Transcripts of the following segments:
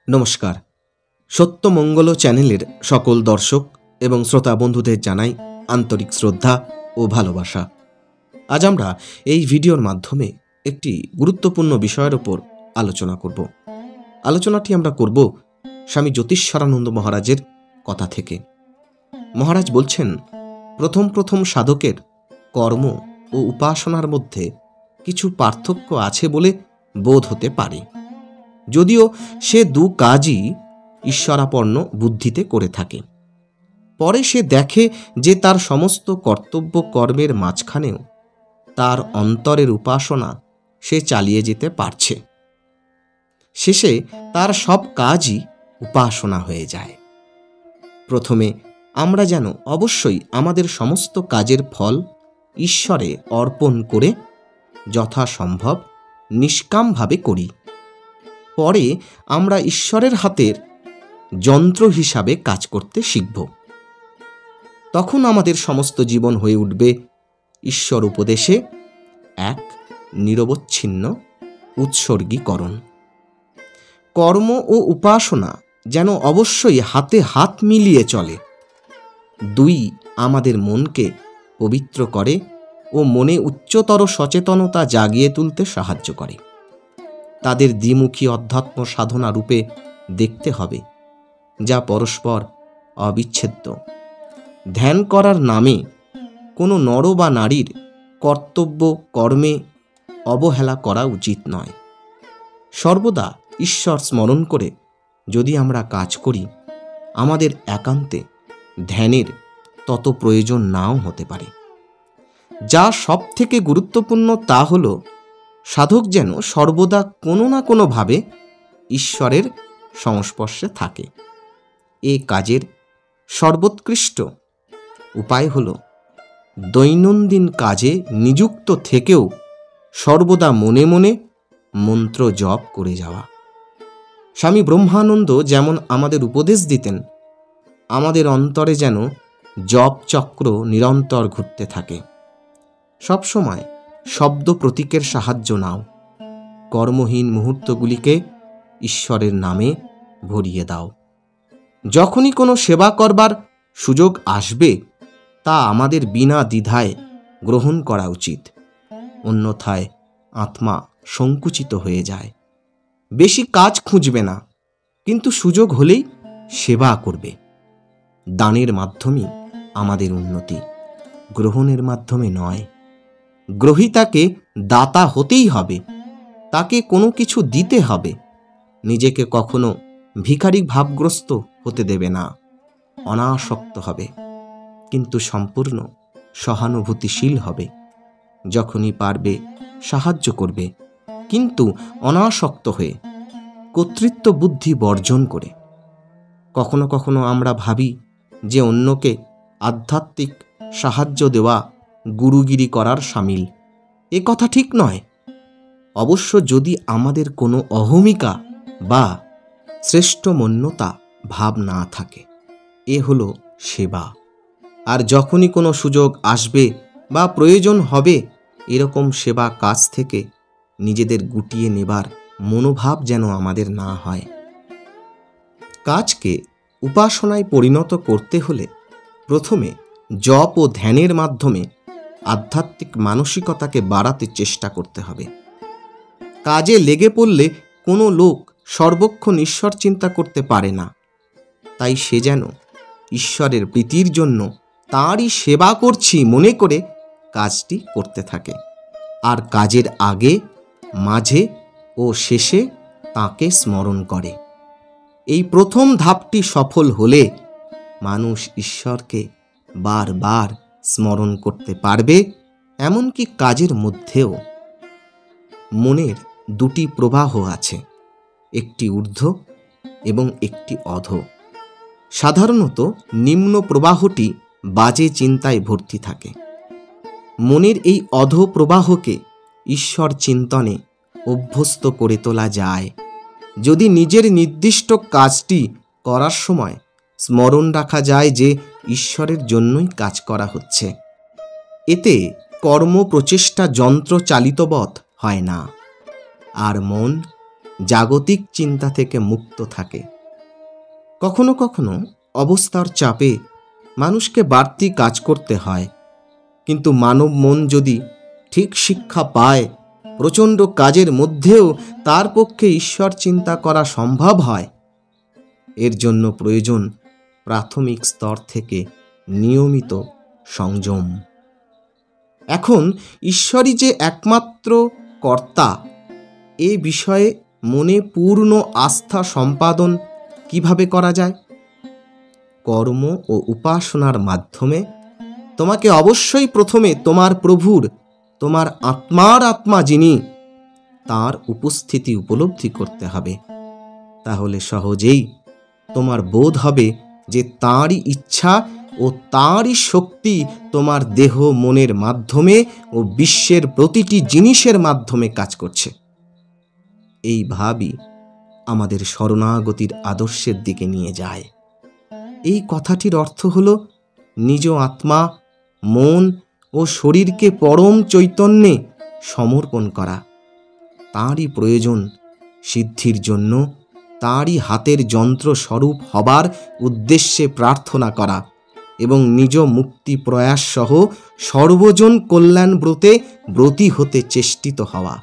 নমস্কার। সত্যমঙ্গল চ্যানেলের সকল দর্শক এবং শ্রোতা বন্ধুদের জানাই আন্তরিক শ্রদ্ধা ও ভালোবাসা। আজ আমরা এই ভিডিওর মাধ্যমে একটি গুরুত্বপূর্ণ বিষয়ের উপর আলোচনা করব। আলোচনাটি আমরা করব স্বামী জ্যোতিষ্বরানন্দ মহারাজের কথা থেকে। মহারাজ বলছেন, প্রথম সাধকের কর্ম ও উপাসনার মধ্যে কিছু পার্থক্য আছে বলে বোধ হতে পারে, যদিও সে দু কাজই ঈশ্বরাপন্ন বুদ্ধিতে করে থাকে। পরে সে দেখে যে তার সমস্ত কর্তব্য কর্মের মাঝখানেও তার অন্তরের উপাসনা সে চালিয়ে যেতে পারছে। শেষে তার সব কাজই উপাসনা হয়ে যায়। প্রথমে আমরা যেন অবশ্যই আমাদের সমস্ত কাজের ফল ঈশ্বরে অর্পণ করে যথাসম্ভব নিষ্কামভাবে করি। পরে আমরা ঈশ্বরের হাতের যন্ত্র হিসাবে কাজ করতে শিখব। তখন আমাদের সমস্ত জীবন হয়ে উঠবে ঈশ্বর উপদেশে এক নিরবচ্ছিন্ন উৎসর্গীকরণ। কর্ম ও উপাসনা যেন অবশ্যই হাতে হাত মিলিয়ে চলে। দুই আমাদের মনকে পবিত্র করে ও মনে উচ্চতর সচেতনতা জাগিয়ে তুলতে সাহায্য করে। তাদের দ্বিমুখী অধ্যাত্ম সাধনা রূপে দেখতে হবে, যা পরস্পর অবিচ্ছেদ্য। ধ্যান করার নামে কোনো নর বা নারীর কর্তব্য কর্মে অবহেলা করা উচিত নয়। সর্বদা ঈশ্বর স্মরণ করে যদি আমরা কাজ করি, আমাদের একান্তে ধ্যানের তত প্রয়োজন নাও হতে পারে। যা সব থেকে গুরুত্বপূর্ণ তা হল সাধক যেন সর্বদা কোনো না কোনোভাবে ঈশ্বরের সংস্পর্শে থাকে। এ কাজের সর্বোৎকৃষ্ট উপায় হল দৈনন্দিন কাজে নিযুক্ত থেকেও সর্বদা মনে মনে মন্ত্র জপ করে যাওয়া। স্বামী ব্রহ্মানন্দ যেমন আমাদের উপদেশ দিতেন, আমাদের অন্তরে যেন জপ চক্র নিরন্তর ঘুরতে থাকে। সবসময় শব্দ প্রতীকের সাহায্য নাও। কর্মহীন মুহূর্তগুলিকে ঈশ্বরের নামে ভরিয়ে দাও। যখনই কোনো সেবা করবার সুযোগ আসবে, তা আমাদের বিনা দ্বিধায় গ্রহণ করা উচিত। অন্যথায় আত্মা সংকুচিত হয়ে যায়। বেশি কাজ খুঁজবে না, কিন্তু সুযোগ হলেই সেবা করবে। দানের মাধ্যমেই আমাদের উন্নতি, গ্রহণের মাধ্যমে নয়। গ্রহীতাকে দাতা হতেই হবে, তাকে কোনো কিছু দিতে হবে। নিজেকে কখনো ভিখারি ভাবগ্রস্ত হতে দেবে না। অনাসক্ত হবে, কিন্তু সম্পূর্ণ সহানুভূতিশীল হবে। যখনই পারবে সাহায্য করবে, কিন্তু অনাসক্ত হয়ে, কর্তৃত্ব বুদ্ধি বর্জন করে। কখনো কখনো আমরা ভাবি যে অন্যকে আধ্যাত্মিক সাহায্য দেওয়া গুরুগিরি করার শামিল। এ কথা ঠিক নয়। অবশ্য যদি আমাদের কোনো অহমিকা বা শ্রেষ্ঠমন্যতা ভাব না থাকে, এ হলো সেবা। আর যখনই কোনো সুযোগ আসবে বা প্রয়োজন হবে, এরকম সেবা কাজ থেকে নিজেদের গুটিয়ে নেবার মনোভাব যেন আমাদের না হয়। কাজকে উপাসনায় পরিণত করতে হলে প্রথমে জপ ও ধ্যানের মাধ্যমে আধ্যাত্মিক মানসিকতাকে বাড়াতে চেষ্টা করতে হবে। কাজে লেগে পড়লে কোনো লোক সর্বক্ষণ ঈশ্বর চিন্তা করতে পারে না। তাই সে যেন ঈশ্বরের প্রীতির জন্য তাঁরই সেবা করছি মনে করে কাজটি করতে থাকে, আর কাজের আগে, মাঝে ও শেষে তাঁকে স্মরণ করে। এই প্রথম ধাপটি সফল হলে মানুষ ঈশ্বরকে বারবার স্মরণ করতে পারবে। এমনকি কাজের মধ্যেও মনের দুটি প্রবাহ আছে, একটি ঊর্ধ্ব এবং একটি অধ। সাধারণত নিম্ন প্রবাহটি বাজে চিন্তায় ভর্তি থাকে। মনের এই অধ প্রবাহকে ঈশ্বর চিন্তনে অভ্যস্ত করে তোলা যায় যদি নিজের নির্দিষ্ট কাজটি করার সময় স্মরণ রাখা যায় যে ঈশ্বরের জন্যই কাজ করা হচ্ছে। এতে কর্ম প্রচেষ্টা যন্ত্র চালিতবৎ হয় না, আর মন জাগতিক চিন্তা থেকে মুক্ত থাকে। কখনো কখনো অবস্থার চাপে মানুষকে বাড়তি কাজ করতে হয়, কিন্তু মানব মন যদি ঠিক শিক্ষা পায়, প্রচণ্ড কাজের মধ্যেও তার পক্ষে ঈশ্বর চিন্তা করা সম্ভব হয়। এর জন্য প্রয়োজন প্রাথমিক স্তর থেকে নিয়মিত সংযম। এখন ঈশ্বরই যে একমাত্র কর্তা, এ বিষয়ে মনে পূর্ণ আস্থা সম্পাদন কিভাবে করা যায়? কর্ম ও উপাসনার মাধ্যমে তোমাকে অবশ্যই প্রথমে তোমার প্রভুর, তোমার আত্মার আত্মা যিনি, তার উপস্থিতি উপলব্ধি করতে হবে। তাহলে সহজেই তোমার বোধ হবে যে তাঁরই ইচ্ছা ও তাঁরই শক্তি তোমার দেহ মনের মাধ্যমে ও বিশ্বের প্রতিটি জিনিসের মাধ্যমে কাজ করছে। এই ভাবই আমাদের শরণাগতির আদর্শের দিকে নিয়ে যায়। এই কথাটির অর্থ হল নিজ আত্মা, মন ও শরীরকে পরম চৈতন্যে সমর্পণ করা। তাঁরই প্রয়োজন সিদ্ধির জন্য তাঁরই হাতের যন্ত্র স্বরূপ হবার উদ্দেশ্যে প্রার্থনা করা এবং নিজ মুক্তি প্রয়াস সহ সর্বজন কল্যাণ ব্রতে ব্রতী হতে চেষ্টিত হওয়া।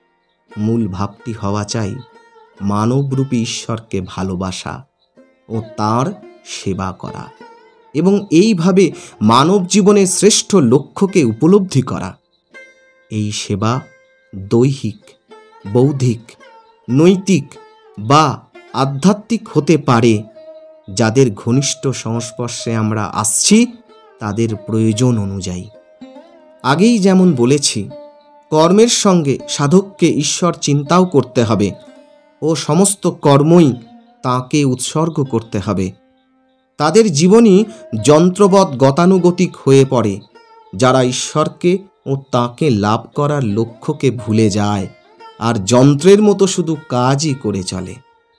মূল ভাবটি হওয়া চাই মানবরূপী ঈশ্বরকে ভালোবাসা ও তাঁর সেবা করা, এবং এইভাবে মানব জীবনের শ্রেষ্ঠ লক্ষ্যকে উপলব্ধি করা। এই সেবা দৈহিক, বৌদ্ধিক, নৈতিক বা আধ্যাত্মিক হতে পারে। যাদের ঘনিষ্ঠ সংস্পর্শে আমরা আসছি তাদের প্রয়োজন অনুযায়ী। আগেই যেমন বলেছি, কর্মের সঙ্গে সাধককে ঈশ্বর চিন্তাও করতে হবে ও সমস্ত কর্মই তাঁকে উৎসর্গ করতে হবে। তাদের জীবনই যন্ত্রবৎ গতানুগতিক হয়ে পড়ে, যারা ঈশ্বরকে ও তাঁকে লাভ করার লক্ষ্যকে ভুলে যায় আর যন্ত্রের মতো শুধু কাজই করে চলে।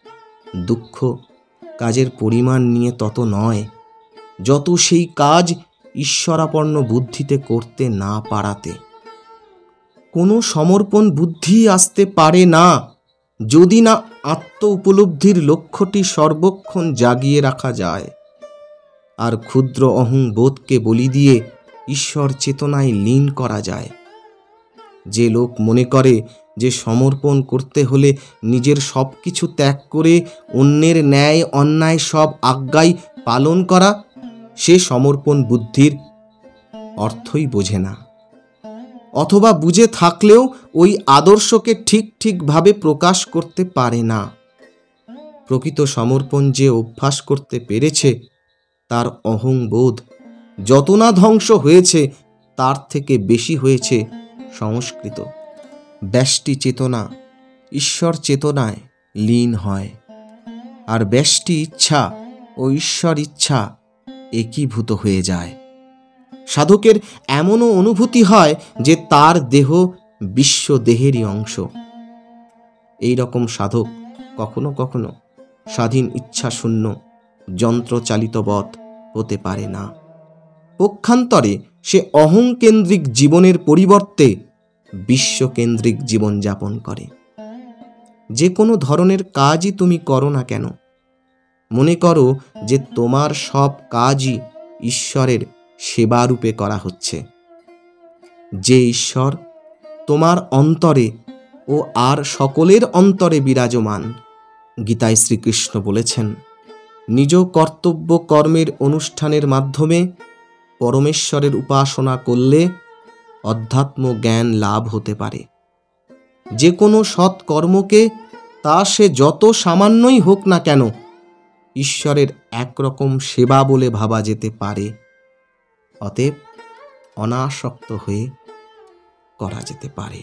দুঃখ কাজের পরিমাণ নিয়ে তত নয়, যত সেই কাজ ঈশ্বরাপন্ন বুদ্ধিতে করতে না পারাতে। কোনো সমর্পণ বুদ্ধি আসতে পারে না যদি না আত্ম উপলব্ধির লক্ষ্যটি সর্বক্ষণ জাগিয়ে রাখা যায় আর ক্ষুদ্র অহংবোধকে বলি দিয়ে ঈশ্বর চেতনায় লীন করা যায়। যে লোক মনে করে যে সমর্পণ করতে হলে নিজের সব কিছু ত্যাগ করে অন্যের ন্যায় অন্যায় সব আজ্ঞাই পালন করা, সে সমর্পণ বুদ্ধির অর্থই বোঝে না, অথবা বুঝে থাকলেও ওই আদর্শকে ঠিকভাবে প্রকাশ করতে পারে না। প্রকৃত সমর্পণ যে অভ্যাস করতে পেরেছে, তার অহংবোধ যত না ধ্বংস হয়েছে তার থেকে বেশি হয়েছে সংস্কৃত। ব্যষ্টি চেতনা ঈশ্বর চেতনায় লীন হয়, আর ব্যষ্টি ইচ্ছা ও ঈশ্বর ইচ্ছা একীভূত হয়ে যায়। সাধকের এমনও অনুভূতি হয় যে তার দেহ বিশ্ব দেহেরই অংশ। এই রকম সাধক কখনো কখনো স্বাধীন ইচ্ছা শূন্য যন্ত্রচালিতবৎ হতে পারে না। পক্ষান্তরে সে অহংকেন্দ্রিক জীবনের পরিবর্তে বিশ্বকেন্দ্রিক জীবন যাপন করে। যে কোনো ধরনের কাজই তুমি করো না কেন, মনে করো যে তোমার সব কাজই ঈশ্বরের সেবারূপে করা হচ্ছে। যে ঈশ্বর তোমার অন্তরে ও আর সকলের অন্তরে বিরাজমান। গীতায় শ্রীকৃষ্ণ বলেছেন, নিজ কর্তব্য কর্মের অনুষ্ঠানের মাধ্যমে পরমেশ্বরের উপাসনা করলে অধ্যাত্ম জ্ঞান লাভ হতে পারে। যে কোনো সৎকর্মকে, তা সে যত সামান্যই হোক না কেন, ঈশ্বরের একরকম সেবা বলে ভাবা যেতে পারে। অতএব অনাসক্ত হয়ে করা যেতে পারে।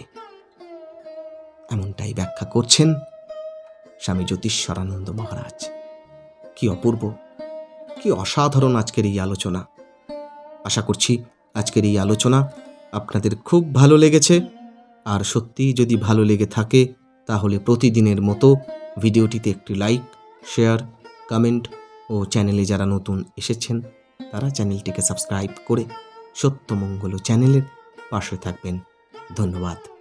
এমনটাই ব্যাখ্যা করছেন স্বামী জ্যোতিষ্বরানন্দ মহারাজ। কি অপূর্ব, কি অসাধারণ আজকের এই আলোচনা। আশা করছি আজকের এই আলোচনা আপনাদের খুব ভালো লেগেছে। আর সত্যিই যদি ভালো লেগে থাকে তাহলে প্রতিদিনের মতো ভিডিওটিতে একটি লাইক, শেয়ার, কমেন্ট ও চ্যানেলে যারা নতুন এসেছেন তারা চ্যানেলটিকে সাবস্ক্রাইব করে সত্যমঙ্গল চ্যানেলের পাশে থাকবেন। ধন্যবাদ।